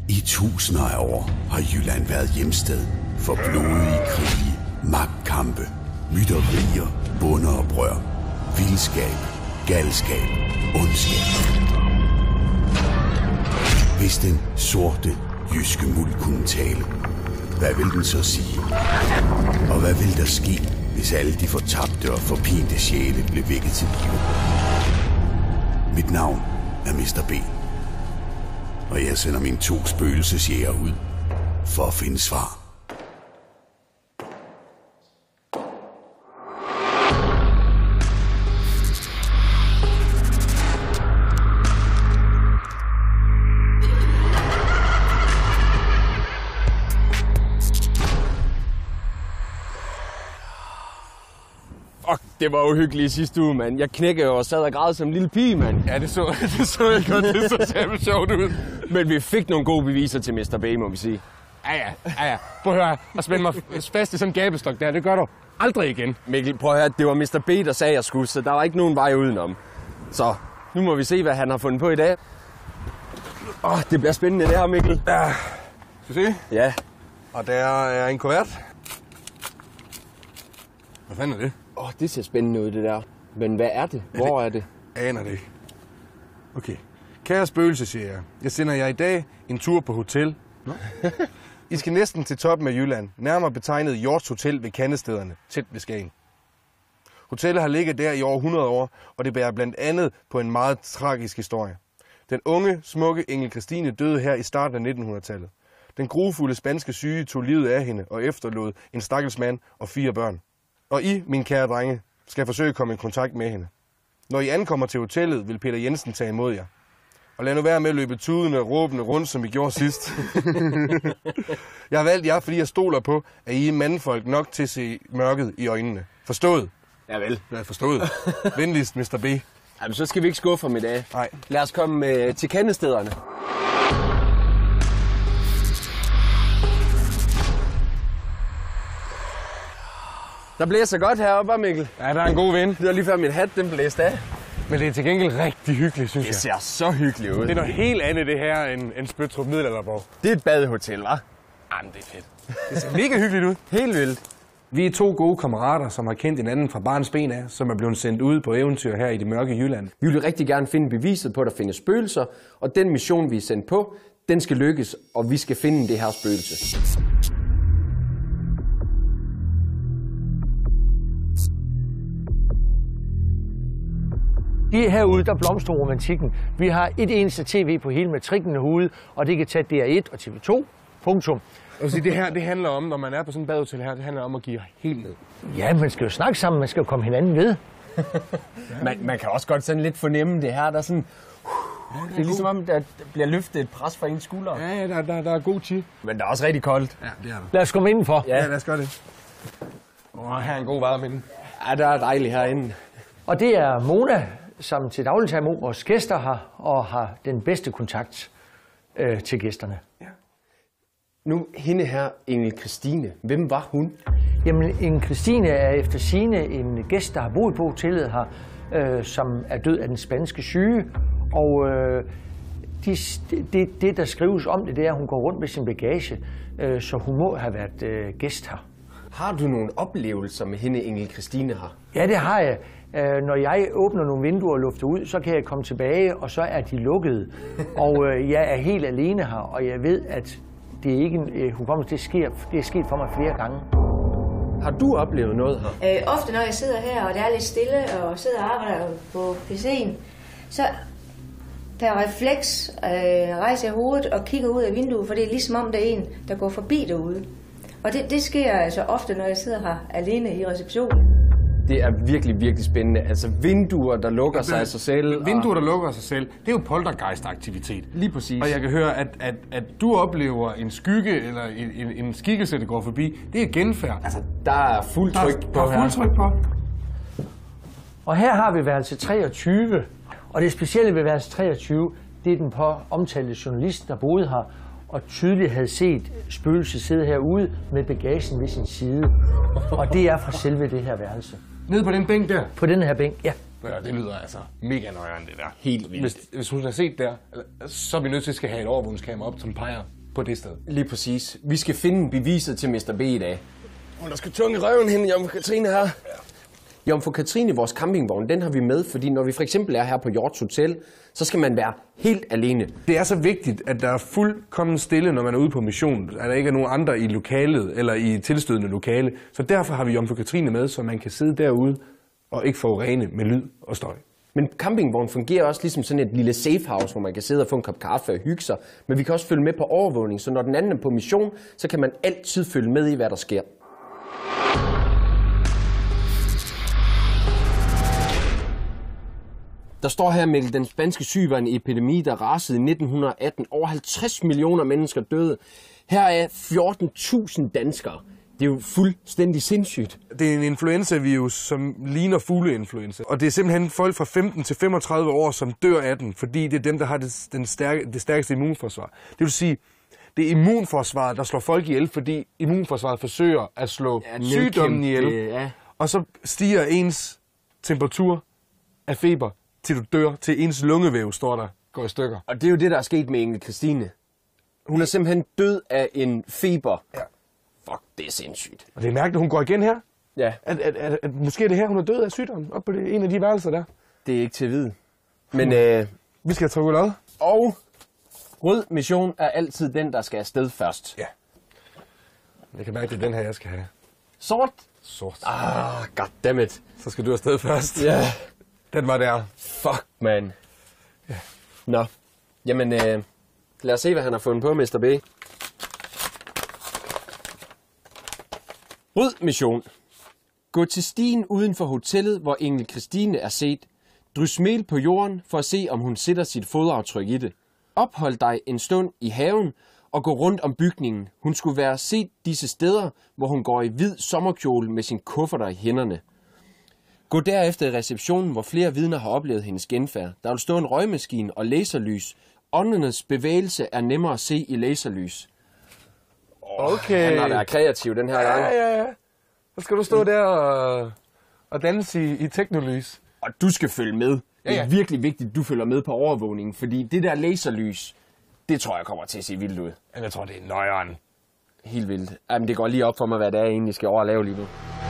I tusinder af år har Jylland været hjemsted for blodige krige, magtkampe, mytterier, bonder og brør, vildskab, galskab, ondskab. Hvis den sorte jyske muld kunne tale, hvad vil den så sige? Og hvad vil der ske, hvis alle de fortabte og forpinte sjæle blev vækket til live? Mit navn er Mr. B. Og jeg sender mine 2 spøgelsesjæger ud for at finde svar. Det var uhyggeligt i sidste uge, mand. Jeg knækkede og sad og græd som en lille pige, mand. Ja, det så jeg godt. Det så simpelthen sjovt ud. Men vi fik nogle gode beviser til Mr. B, må vi sige. Ja. Prøv at høre, at spænde mig fast i sådan en gabestok der, det gør du aldrig igen. Mikkel, prøv at høre, det var Mr. B, der sagde, at jeg skulle, så der var ikke nogen vej udenom. Så nu må vi se, hvad han har fundet på i dag. Det bliver spændende det her, Mikkel. Ja. Skal vi se? Ja. Og der er en kuvert. Hvad fanden er det? Det ser spændende ud, det der. Men hvad er det? Hvor er det? Aner det ikke. Okay. Kære spøgelsesjæger, jeg sender jer i dag en tur på hotel. I skal næsten til toppen af Jylland, nærmere betegnet Hjorts Hotel ved Kandestederne, tæt ved Skagen. Hotellet har ligget der i over 100 år, og det bærer blandt andet på en meget tragisk historie. Den unge, smukke Engel Christine døde her i starten af 1900-tallet. Den grufulde spanske syge tog livet af hende og efterlod en stakkels mand og 4 børn. Og I, mine kære drenge, skal forsøge at komme i kontakt med hende. Når I ankommer til hotellet, vil Peter Jensen tage imod jer. Og lad nu være med at løbe tudende og råbende rundt, som I gjorde sidst. Jeg har valgt jer, fordi jeg stoler på, at I er mandfolk nok til at se mørket i øjnene. Forstået? Ja vel. Ja, forstået. Venligst, Mr. B. Jamen, så skal vi ikke skuffe ham i dag. Nej. Lad os komme til Kandestederne. Der blæser godt heroppe, Mikkel. Ja, der er en god vind. Det var lige før min hat, den blæste af. Men det er til gengæld rigtig hyggeligt, synes jeg. Det ser så hyggeligt ud. Det er noget helt andet, det her, end Spøttrup Middelalderborg. Det er et badehotel, hva'? Jamen, det er fedt. Det ser mega hyggeligt ud. Helt vildt. Vi er 2 gode kammerater, som har kendt hinanden fra barns ben af, som er blevet sendt ud på eventyr her i det mørke Jylland. Vi vil rigtig gerne finde beviset på, at der findes spøgelser, og den mission, vi er sendt på, den skal lykkes, og vi skal finde det her spøgelse. Lige herude, der blomstrer romantikken. Vi har et eneste tv på hele matrikken i hovedet, og det kan tage DR1 og TV2. Punktum. Det her, det handler om, når man er på sådan en badehotel her, det handler om at give helt ned. Ja, man skal jo snakke sammen, man skal jo komme hinanden ved. man kan også godt sådan lidt fornemme det her, der sådan... Det er ligesom om, der bliver løftet et pres fra ens skuldre. Ja, der er god tid. Men der er også rigtig koldt. Ja, det er der. Lad os komme indenfor. Ja, lad os gøre det. Her er en god varme inde. Ja, der er dejligt herinde. Og det er Mona, som til daglig tager imod vores gæster her, og har den bedste kontakt til gæsterne. Ja. Nu, hende her, Engel Christine, hvem var hun? Jamen, Engel Christine er efter sigende en gæst, der har boet på hotellet her, som er død af den spanske syge. Og det, der skrives om det, det er, at hun går rundt med sin bagage, så hun må have været gæst her. Har du nogle oplevelser med hende, Engel Christine her? Ja, det har jeg. Når jeg åbner nogle vinduer og lufter ud, så kan jeg komme tilbage, og så er de lukkede. Og jeg er helt alene her, og jeg ved, at det er ikke en hukommelse. Det er sket for mig flere gange. Har du oplevet noget her? Ofte når jeg sidder her, og det er lidt stille, og sidder og arbejder på PC'en, så per refleks rejser jeg hovedet og kigger ud af vinduet, for det er ligesom om, der er en, der går forbi derude. Og det sker altså ofte, når jeg sidder her alene i receptionen. Det er virkelig, virkelig spændende. Altså vinduer, der lukker sig af sig selv. Vinduer, der lukker af sig selv, det er jo poltergeist-aktivitet. Lige præcis. Og jeg kan høre, at du oplever en skygge eller en skikkelse, der går forbi. Det er genfærd. Altså, der er fuld tryk på her. Der er fuld tryk på. Og her har vi værelse 23. Og det specielle ved værelse 23, det er den på omtalte journalist, der boede her, og tydeligt havde set spøgelset sidde herude med bagagen ved sin side. Og det er fra selve det her værelse. Nede på den bænk der? På den her bænk, ja. Ja, det lyder altså mega nøjeren, det der. Helt vildt. Hvis hun har set der, så er vi nødt til at have et overvågningskamera op, som peger på det sted. Lige præcis. Vi skal finde beviset til Mr. B i dag. Der skal tunge i røven hen, Jomfru Katrine her. Jomfru Katrine, vores campingvogn, den har vi med, fordi når vi for eksempel er her på Hjorts Hotel, så skal man være helt alene. Det er så vigtigt, at der er fuldkommen stille, når man er ude på mission. At der ikke er nogen andre i lokalet eller i tilstødende lokale. Så derfor har vi Jomfru Katrine med, så man kan sidde derude og ikke forurene med lyd og støj. Men campingvognen fungerer også ligesom sådan et lille safehouse, hvor man kan sidde og få en kop kaffe og hygge sig. Men vi kan også følge med på overvågning, så når den anden er på mission, så kan man altid følge med i, hvad der sker. Der står her, Mikkel, den spanske syge var en epidemi, der rasede i 1918. Over 50 millioner mennesker døde. Her er 14.000 danskere. Det er jo fuldstændig sindssygt. Det er en influenzavirus, som ligner fugleinfluenza. Og det er simpelthen folk fra 15 til 35 år, som dør af den, fordi det er dem, der har det stærkeste immunforsvar. Det vil sige, det er immunforsvaret, der slår folk ihjel, fordi immunforsvaret forsøger at slå sygdommen ihjel. Ja. Og så stiger ens temperatur af feber, til du dør, til ens lungevæv står der, går i stykker. Og det er jo det, der er sket med Ingrid Christine. Hun er simpelthen død af en feber. Ja. Fuck, det er sindssygt. Og det er mærkeligt, hun går igen her. Ja. At måske er det her, hun er død af sygdommen, op på en af de værelser der. Det er ikke til at vide. Men, vi skal have chokolade. Og rød mission er altid den, der skal afsted først. Ja. Jeg kan mærke, det er den her, jeg skal have. Sort? Sort. Goddammit. Så skal du afsted først. Ja. Den var der. Fuck, man. Ja. Nå. Jamen, lad os se, hvad han har fundet på, Mr. B. Rød mission. Gå til stien uden for hotellet, hvor Ingrid Christine er set. Drys mel på jorden for at se, om hun sætter sit fodaftryk i det. Ophold dig en stund i haven og gå rundt om bygningen. Hun skulle være set disse steder, hvor hun går i hvid sommerkjole med sin kufferter i hænderne. Gå derefter i receptionen, hvor flere vidner har oplevet hendes genfærd. Der vil stå en røgmaskine og laserlys. Åndernes bevægelse er nemmere at se i laserlys. Okay. Han har været kreativ den her gang. Ja. Så skal du stå der og danse i teknolys. Og du skal følge med. Det er Ja. virkelig vigtigt, at du følger med på overvågningen, fordi det der laserlys, det tror jeg kommer til at se vildt ud. Men jeg tror, det er nøjeren. Helt vildt. Jamen, det går lige op for mig, hvad det er, jeg egentlig skal over at lave lige nu.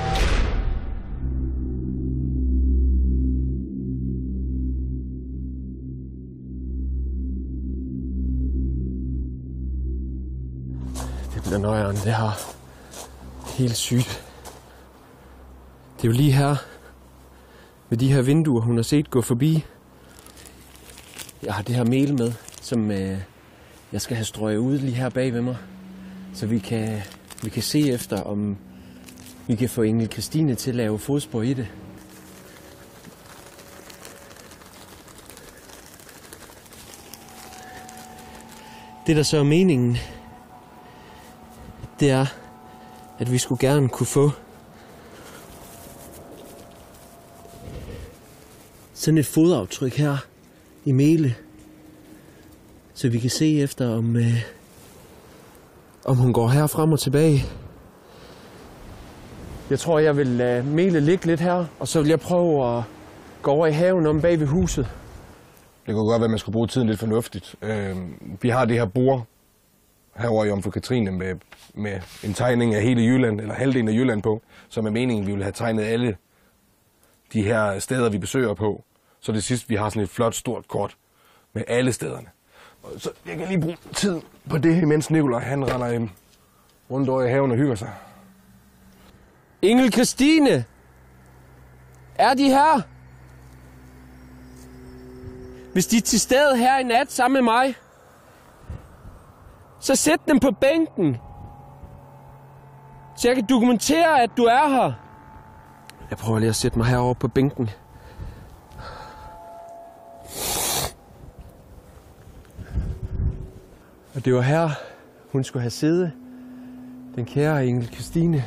Det bliver nøjeren, det her. Helt sygt. Det er jo lige her, ved de her vinduer, hun har set gå forbi. Jeg har det her mel med, som jeg skal have strøget ud lige her bag ved mig. Så vi kan se efter, om vi kan få Ingrid Christine til at lave fodspor i det. Det, der så er meningen, det er, at vi skulle gerne kunne få sådan et fodaftryk her i mele, så vi kan se efter, om hun går her frem og tilbage. Jeg tror, jeg vil lade mele ligge lidt her, og så vil jeg prøve at gå over i haven om bag ved huset. Det kunne godt være, at man skulle bruge tiden lidt fornuftigt. Vi har det her bord herovre i Jomfru Katrine med en tegning af hele Jylland, eller halvdelen af Jylland på, som er meningen, vi vil have tegnet alle de her steder, vi besøger på. Så det sidste, vi har sådan et flot, stort kort med alle stederne. Så jeg kan lige bruge tid på det, imens Nikolaj han render rundt over i haven og hygger sig. Ingrid Christine! Er de her? Hvis de er til stede her i nat sammen med mig, så sæt dem på bænken, så jeg kan dokumentere, at du er her. Jeg prøver lige at sætte mig herovre på bænken. Og det var her, hun skulle have siddet. Den kære Ingrid Christine.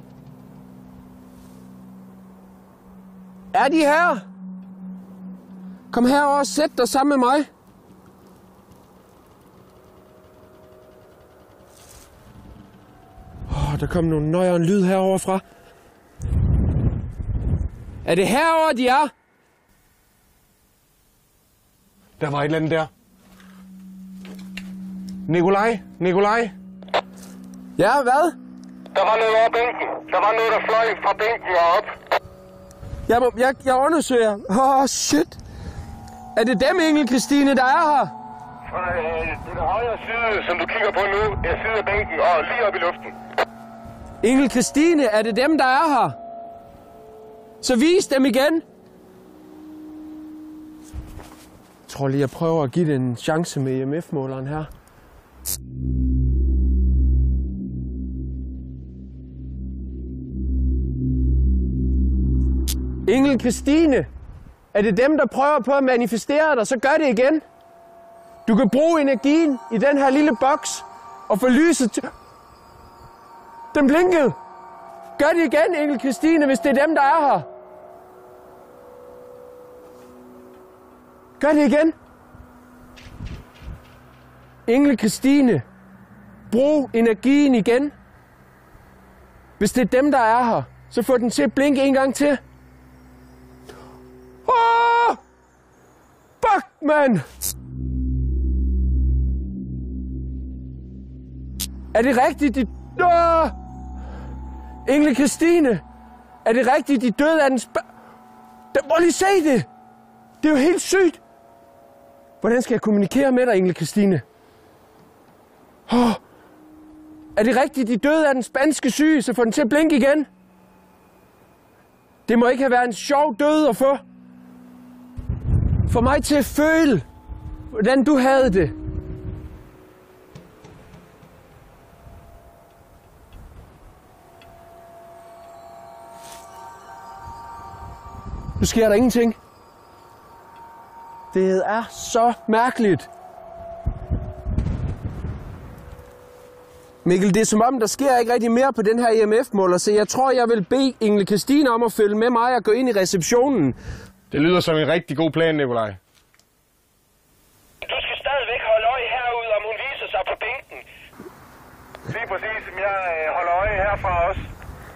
Er de her? Kom herover og sæt dig sammen med mig. Der kom nogle nøjere lyd herover fra. Er det herover de er? Der var et eller andet der. Nikolaj? Ja, hvad? Der var noget over bænken. Der var noget, der fløj fra bænken og op. Jeg undersøger. Shit. Er det dem, Engel Christine, der er her? Fra den højre side, som du kigger på nu, er side af bænken og lige op i luften. Engel Christine, er det dem, der er her? Så vis dem igen. Jeg tror lige, jeg prøver at give det en chance med EMF-måleren her. Engel Christine, er det dem, der prøver på at manifestere dig, så gør det igen. Du kan bruge energien i den her lille boks og få lyset til... Den blinkede. Gør det igen, Engel Christine, hvis det er dem, der er her. Gør det igen. Engel Christine, brug energien igen. Hvis det er dem, der er her, så få den til at blinke en gang til. Fuck, mand! Er det rigtigt, de... Engel Christine, er det rigtigt, de døde af den Prøv lige se det! Det er jo helt sygt! Hvordan skal jeg kommunikere med dig, Engel Christine? Er det rigtigt, de døde af den spanske syge, så får den til at blinke igen? Det må ikke have været en sjov død at få. Få mig til at føle, hvordan du havde det. Nu sker der ingenting. Det er så mærkeligt. Mikkel, det er som om, der sker ikke rigtig mere på den her EMF-måler, så jeg tror, jeg vil bede Engel Christine om at følge med mig og gå ind i receptionen. Det lyder som en rigtig god plan, Nikolaj. Du skal stadigvæk holde øje herude, om hun viser sig på bænken. Lige præcis, som jeg holder øje herfra også.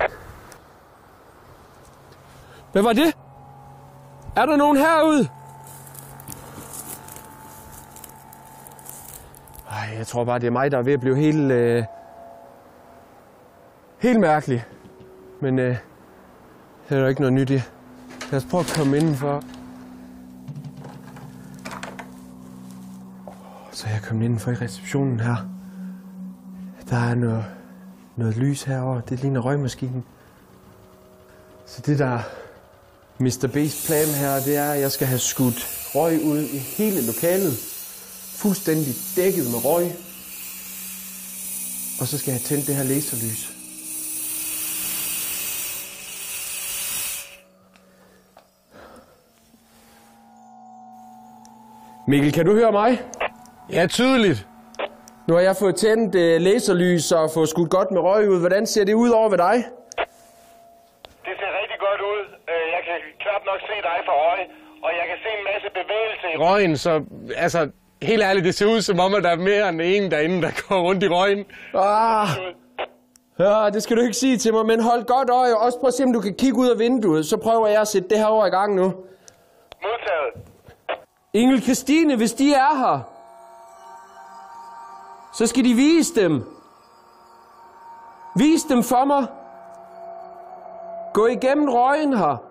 Hvad var det? Er der nogen herude? Ej, jeg tror bare, det er mig, der er ved at blive helt mærkelig. Men det er jo ikke noget nyt i. Lad os prøve at komme indenfor. Så er jeg kommet indenfor i receptionen her. Der er noget lys herovre. Det ligner røgmaskinen. Så det der Mr. B's plan her, det er, at jeg skal have skudt røg ud i hele lokalet. Fuldstændig dækket med røg. Og så skal jeg tænde det her laserlys. Mikkel, kan du høre mig? Ja, tydeligt. Nu har jeg fået tændt laserlys og fået skudt godt med røg ud. Hvordan ser det ud over ved dig? Det ser rigtig godt ud. Jeg kan knap nok se dig for øje, og jeg kan se en masse bevægelse i Røgen, så altså, helt ærligt, det ser ud som om, at der er mere end en derinde, der går rundt i røgen. Ja, det skal du ikke sige til mig, men hold godt øje. Også prøv at se, om du kan kigge ud af vinduet. Så prøver jeg at sætte det her over i gang nu. Modtaget. Engel Christine, hvis de er her, så skal de vise dem. Vis dem for mig. Gå igennem røgen her.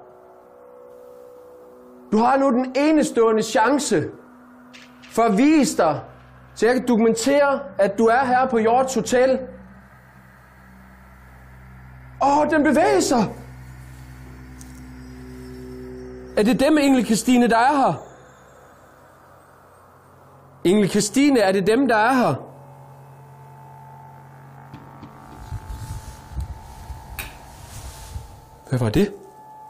Du har nu den enestående chance for at vise dig, så jeg kan dokumentere, at du er her på Hjorts Hotel. Den bevæger sig. Er det dem, Engel Christine, der er her? Engel Christine, er det dem, der er her? Hvad var det?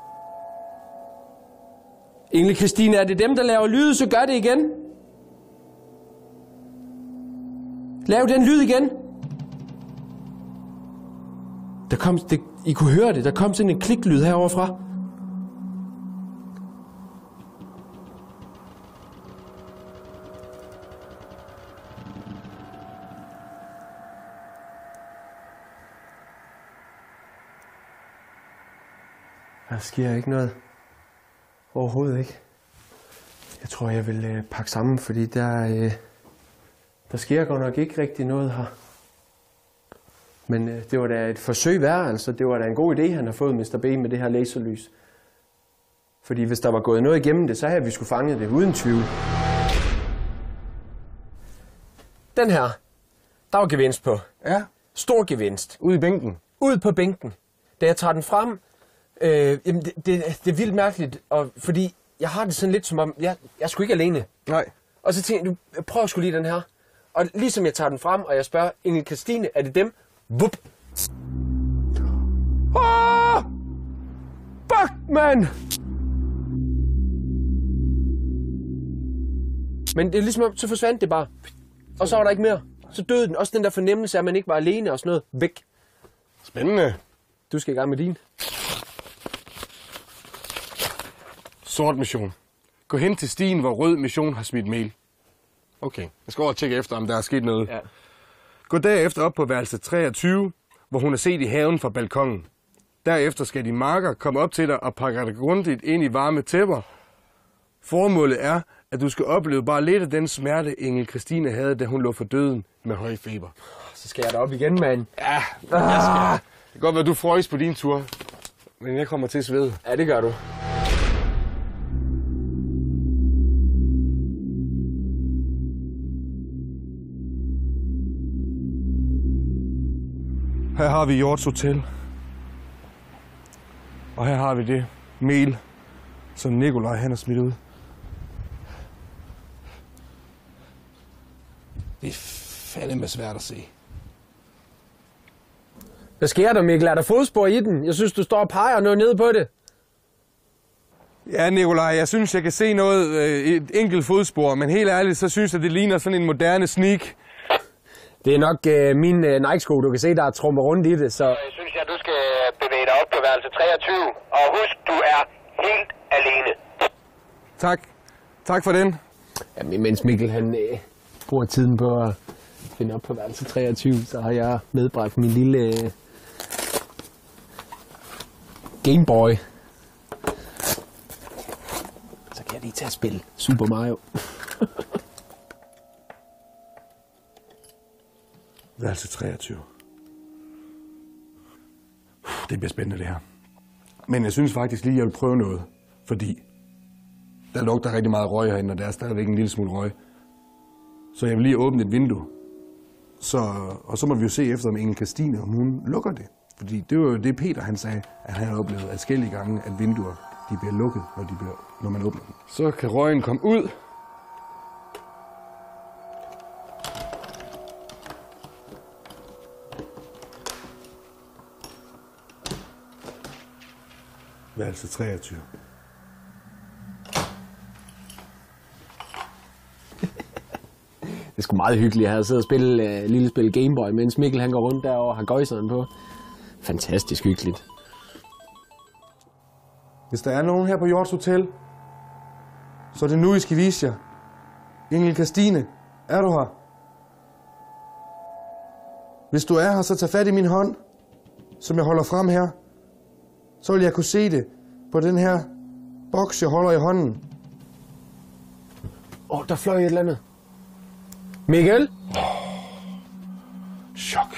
Engel Christine, er det dem, der laver lyd, så gør det igen. Lav den lyd igen. I kunne høre det. Der kom sådan en kliklyd heroverfra. Der sker ikke noget. Overhovedet ikke. Jeg tror, jeg vil pakke sammen, fordi der Der sker godt nok ikke rigtig noget her. Men det var da et forsøg værd, altså. Det var da en god idé, han har fået, Mr. B, med det her laserlys. Fordi hvis der var gået noget igennem det, så havde vi skulle fanget det uden tvivl. Den her, der var gevinst på. Ja. Stor gevinst. Ude i bænken. Ude på bænken. Da jeg tager den frem, jamen det er vildt mærkeligt, og fordi jeg har det sådan lidt som om, jeg er sgu ikke alene. Nej. Og så tænker jeg, prøv sgu lige den her. Og ligesom jeg tager den frem, og jeg spørger Ingrid Christine, er det dem? Vup! Fuck, man! Men det er ligesom om, så forsvandt det bare. Og så var der ikke mere. Så døde den. Også den der fornemmelse af, at man ikke var alene og sådan noget. Væk. Spændende. Du skal i gang med din. Sort mission. Gå hen til stien, hvor rød mission har smidt mail. Okay, jeg skal over og tjekke efter, om der er sket noget. Ja. Gå derefter op på værelse 23, hvor hun er set i haven fra balkongen. Derefter skal de marker komme op til dig og pakke dig grundigt ind i varme tæpper. Formålet er, at du skal opleve bare lidt af den smerte, Ingrid Christine havde, da hun lå for døden med høj feber. Så skal jeg da op igen, mand. Ja, jeg skal. Det kan godt være, du frøs på din tur, men jeg kommer til at svede. Ja, det gør du. Her har vi Hjorts Hotel. Og her har vi det mail, som Nikolaj han har smidt ud. Det er fandeme svært at se. Hvad sker der, Mikkel? Er der fodspor i den? Jeg synes, du står og peger noget ned på det. Ja, Nikolaj, jeg synes, jeg kan se noget, et enkelt fodspor, men helt ærligt, så synes jeg, det ligner sådan en moderne sneak. Det er nok min Nike-sko, du kan se, der er trummer rundt i det, så... Jeg synes, at du skal bevæge dig op på værelse 23, og husk, du er helt alene. Tak. Tak for den. Jamen, mens Mikkel han bruger tiden på at finde op på værelse 23, så har jeg medbragt min lille Gameboy. Så kan jeg lige tage at spille Super Mario. Værelse 23. Det bliver spændende, det her. Men jeg synes faktisk lige, at jeg vil prøve noget. Fordi der lugter rigtig meget røg herinde, og der er stadigvæk en lille smule røg. Så jeg vil lige åbne et vindue. Og så må vi jo se efter, om Ingrid Christine, om hun lukker det. Fordi det var jo det, Peter han sagde, at han har oplevet adskillige gange, at vinduer de bliver lukket, når man åbner dem. Så kan røgen komme ud. Værelse 23. Det er sgu meget hyggeligt at have siddet og spille lille spil Gameboy, mens Mikkel han går rundt derovre og har gøjseren på. Fantastisk hyggeligt. Hvis der er nogen her på Hjorts Hotel, så er det nu, I skal vise jer. Ingrid Christine, er du her? Hvis du er her, så tag fat i min hånd, som jeg holder frem her. Så vil jeg kunne se det på den her boks, jeg holder i hånden. Der fløj et eller andet. Mikkel? Chok.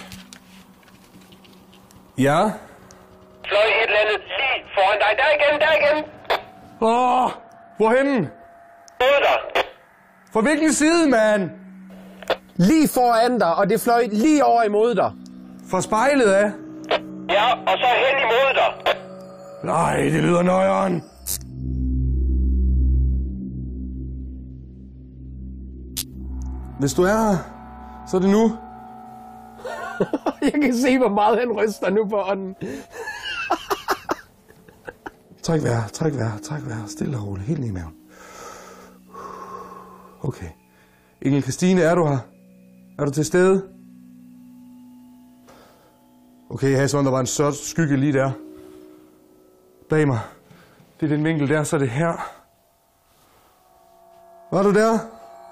Ja? Fløj et eller andet lige foran dig. Der igen. Hvorhenne? Mod dig. Fra hvilken side, mand? Lige foran dig, og det fløj lige over imod dig. Fra spejlet af? Ja, og så hen imod dig. Nej, det lyder nøjeren. Hvis du er her, så er det nu. Jeg kan se, hvor meget han ryster nu på ånden. Træk vejr. Stille og roligt. Helt ned i maven. Okay. Ingrid Christine, er du her? Er du til stede? Okay, jeg havde sådan, der var en sort skygge lige der. Bag mig. Det er den vinkel der, så er det her. Var du der?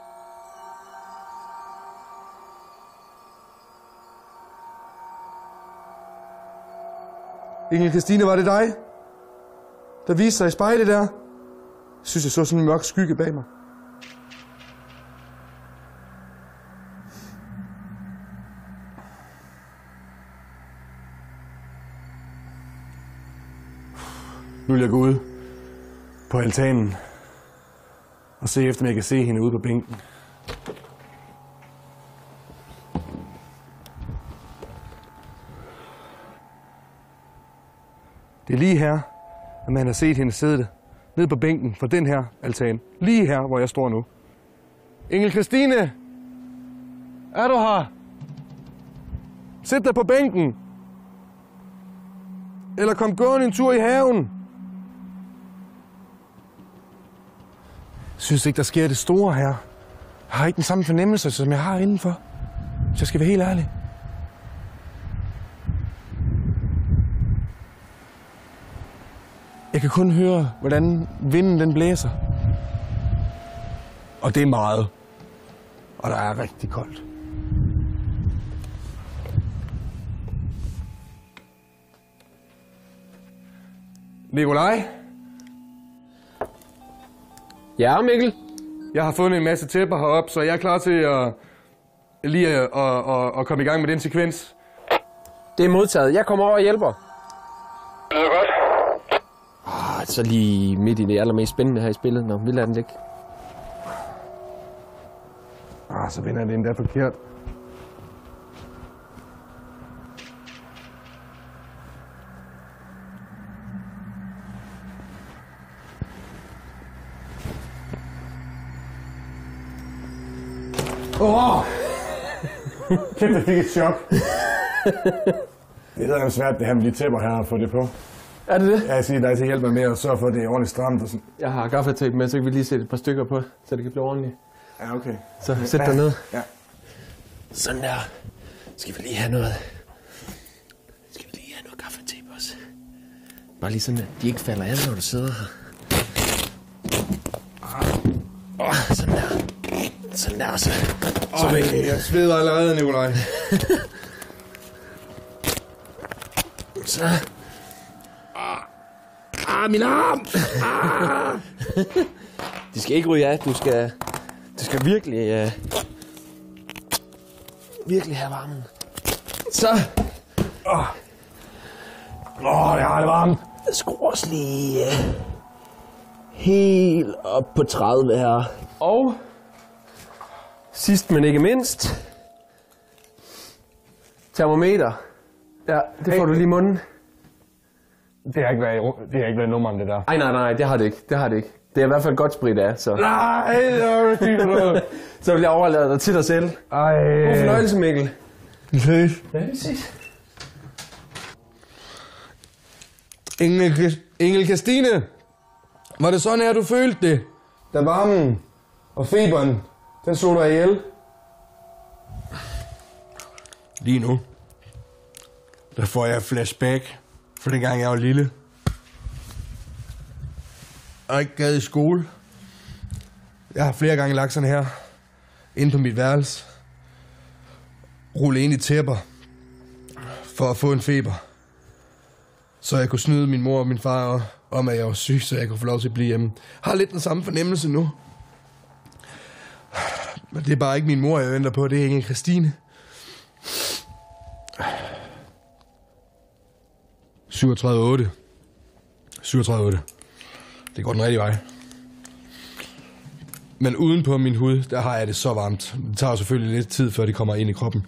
Ingrid Christine, var det dig, der viste sig i spejlet der? Jeg synes, jeg så sådan en mørk skygge bag mig. Nu vil jeg gå ud på altanen og se efter, om jeg kan se hende ude på bænken. Det er lige her, at man har set hende sidde nede på bænken for den her altan. Lige her, hvor jeg står nu. Engel Christine! Er du her? Sæt dig på bænken! Eller kom gående en tur i haven. Jeg synes ikke, der sker det store her. Jeg har ikke den samme fornemmelse, som jeg har indenfor. Så jeg skal være helt ærlig. Jeg kan kun høre, hvordan vinden den blæser. Og det er meget. Og der er rigtig koldt. Nikolaj? Ja, Mikkel? Jeg har fundet en masse tæpper heroppe, så jeg er klar til at komme i gang med den sekvens. Det er modtaget. Jeg kommer over og hjælper. Det er godt. Så lige midt i det allermest spændende her i spillet. Nå, vi lader den ikke. Så vender det endda forkert. Kæft, jeg fik et chok. Det er svært, det her med de tæpper her, at få det på. Er det det? Ja, jeg siger dig til at hjælpe mig med at sørge for, at det er ordentligt stramt og sådan. Jeg har gaffatape med, så kan vi lige sætte et par stykker på, så det kan blive ordentligt. Ja, okay. Så sæt dig ned. Ja. Sådan der. Skal vi lige have noget... gaffatape også. Bare lige sådan, at de ikke falder af, når du sidder her. Sådan der. Sådan der, så. Jeg sveder allerede, Nikolaj. Så. Min arm! De skal ikke ryge af. Du skal virkelig... virkelig have varmen. Så. Det har det varmt. Jeg skruer også lige helt op på 30 her. Og sidst men ikke mindst, termometer. Ja, det får du lige i munden. Det har ikke været nummeren, det der. Nej, det har det ikke. Det har det ikke. Det er i hvert fald godt sprit af, så. Nej, det er det. Så vil jeg overlade dig til dig selv. Ej. God fornøjelse, Mikkel. Vi ses. Ja, vi ses. Engel Christine, var det sådan her, du følte det? Da varmen og feberen, den slog dig ihjel? Lige nu, der får jeg flashback for dengang jeg var lille. Og ikke gad i skole. Jeg har flere gange lagt sådan her, inde på mit værelse. Rulle ind i tæpper, for at få en feber. Så jeg kunne snyde min mor og min far om, at jeg var syg, så jeg kunne få lov til at blive hjemme. Har lidt den samme fornemmelse nu. Men det er bare ikke min mor, jeg venter på. Det er Engel Christine. 37,8. 37,8. Det går den rigtige vej. Men uden på min hud, der har jeg det så varmt. Det tager selvfølgelig lidt tid, før det kommer ind i kroppen.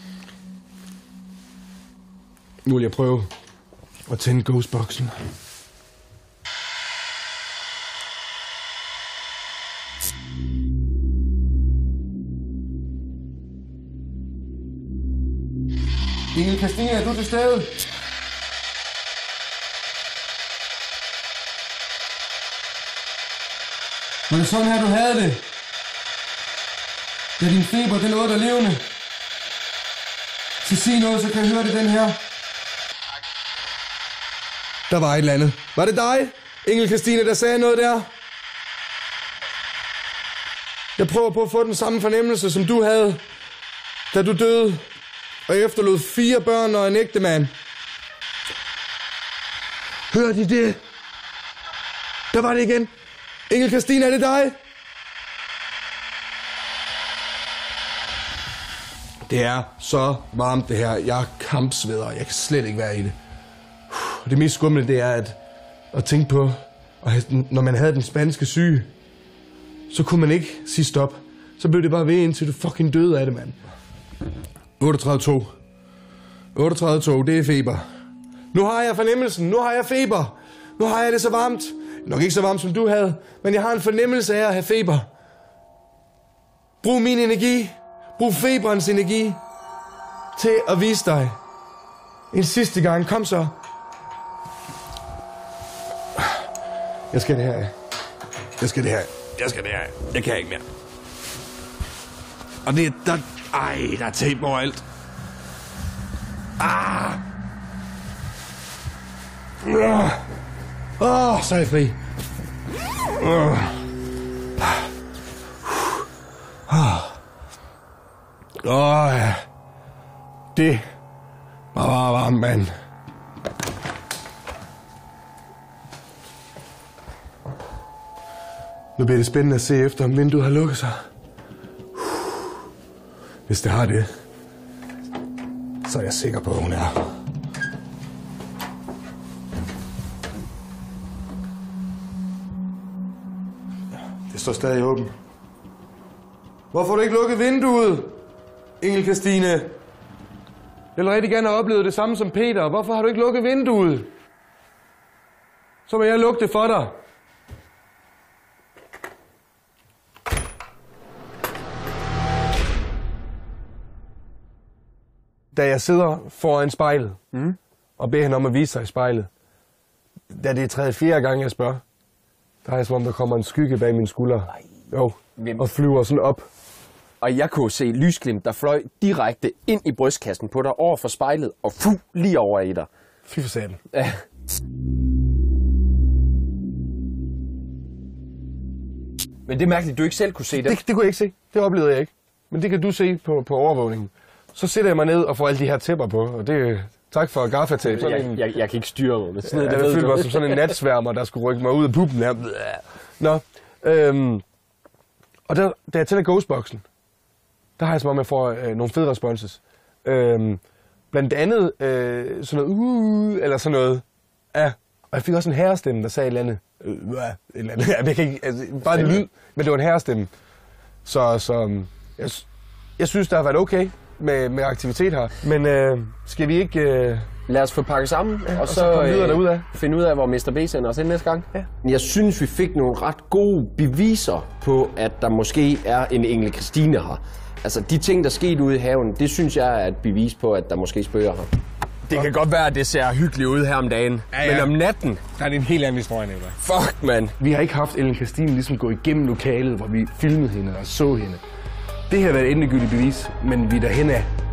Nu vil jeg prøve at tænde ghostboxen. Engel Christine, er du til stede? Var det sådan her, du havde det? Da din feber, den lå der levende. Så sig noget, så kan jeg høre det den her. Der var et eller andet. Var det dig, Engel Christine, der sagde noget der? Jeg prøver på at få den samme fornemmelse, som du havde, da du døde, og efterlod 4 børn og en ægtemand. Hør de det? Der var det igen. Engel Christine, er det dig? Det er så varmt det her. Jeg er kampsveder. Jeg kan slet ikke være i det. Det mest skumle, det er, at at tænke på, når man havde den spanske syge, så kunne man ikke sige stop. Så blev det bare ved, indtil du fucking døde af det, mand. 38,2. 38,2, det er feber. Nu har jeg fornemmelsen, nu har jeg feber. Nu har jeg det så varmt. Nok ikke så varmt, som du havde, men jeg har en fornemmelse af at have feber. Brug min energi, brug feberens energi til at vise dig en sidste gang. Kom så. Jeg skal det her. Jeg skal det her. Jeg skal det her. Jeg kan ikke mere. Og det er der... Ej, der er tape overalt. Så er jeg fri. Ja. Det var bare varmt, mand. Nu bliver det spændende at se efter, om vinduet har lukket sig. Hvis det har det, så er jeg sikker på, at hun er. Det står stadig åbent. Hvorfor har du ikke lukket vinduet, Engel Christine? Jeg vil rigtig gerne have oplevet det samme som Peter. Hvorfor har du ikke lukket vinduet? Så må jeg lukke det for dig. Da jeg sidder foran spejlet, og beder hende om at vise sig i spejlet, da det er 3-4 gang, jeg spørger, der er jeg som om, der kommer en skygge bag mine skuldre. Jo, og flyver sådan op. Og jeg kunne se lysglimt, der fløj direkte ind i brystkassen på dig over for spejlet, og lige over i dig. Fy for satan. Ja. Men det er mærkeligt, du ikke selv kunne se det. Det kunne jeg ikke se. Det oplevede jeg ikke. Men det kan du se på overvågningen. Så sætter jeg mig ned og får alle de her tæpper på, og det tak for gaffatape. Jeg kan ikke styre mig. Jeg følte mig som sådan en natsværmer, der skulle rykke mig ud af puppen her. Nå, og da jeg tænder Ghostboxen, der har jeg som om, jeg får nogle fede responses. Blandt andet sådan noget, eller sådan noget. Ja, og jeg fik også en herrestemme, der sagde et eller andet. Jeg kan ikke, altså, bare en lyd, men det var en herrestemme. Så jeg synes, der har været okay med aktivitet her. Men skal vi ikke... Lad os få pakket sammen, og så komme videre derudad. Finde ud af, hvor Mr. B sender os ind næste gang. Ja. Jeg synes, vi fik nogle ret gode beviser på, at der måske er en Engel Christine her. Altså, de ting, der skete ude i haven, det synes jeg er et bevis på, at der måske spøger her. Det kan godt være, at det ser hyggeligt ud her om dagen, men om natten... Der er det en helt anden historie, Nicolai. Fuck, mand. Vi har ikke haft Ellen Christine ligesom gå igennem lokalet, hvor vi filmede hende og så hende. Det her har været et endegyldigt bevis, men vi er derhen af.